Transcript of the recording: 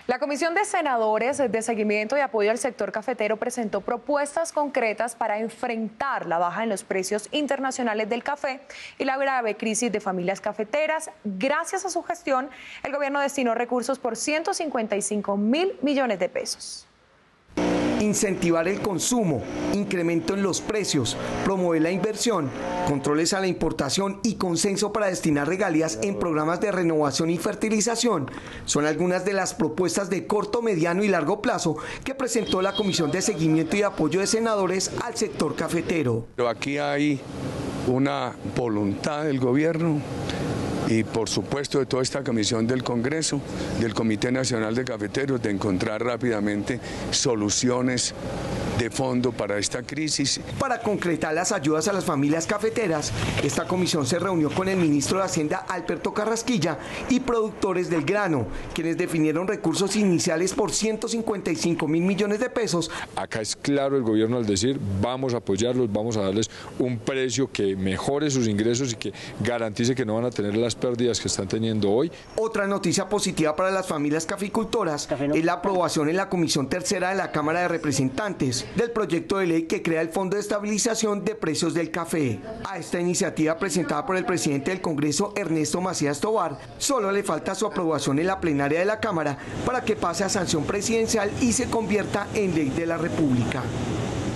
La Comisión de Senadores de Seguimiento y Apoyo al Sector Cafetero presentó propuestas concretas para enfrentar la baja en los precios internacionales del café y la grave crisis de familias cafeteras. Gracias a su gestión, el gobierno destinó recursos por 155.000 millones de pesos. Incentivar el consumo, incremento en los precios, promover la inversión, controles a la importación y consenso para destinar regalías en programas de renovación y fertilización son algunas de las propuestas de corto, mediano y largo plazo que presentó la Comisión de Seguimiento y Apoyo de Senadores al sector cafetero. Pero aquí hay una voluntad del gobierno y por supuesto de toda esta comisión del Congreso, del Comité Nacional de Cafeteros, de encontrar rápidamente soluciones de fondo para esta crisis. Para concretar las ayudas a las familias cafeteras, esta comisión se reunió con el ministro de Hacienda, Alberto Carrasquilla, y productores del grano, quienes definieron recursos iniciales por 155.000 millones de pesos. Acá es claro el gobierno al decir, vamos a apoyarlos, vamos a darles un precio que mejore sus ingresos y que garantice que no van a tener las pérdidas que están teniendo hoy. Otra noticia positiva para las familias caficultoras es la aprobación en la Comisión Tercera de la Cámara de Representantes del proyecto de ley que crea el Fondo de Estabilización de Precios del Café. A esta iniciativa presentada por el presidente del Congreso, Ernesto Macías Tovar, solo le falta su aprobación en la plenaria de la Cámara para que pase a sanción presidencial y se convierta en ley de la República.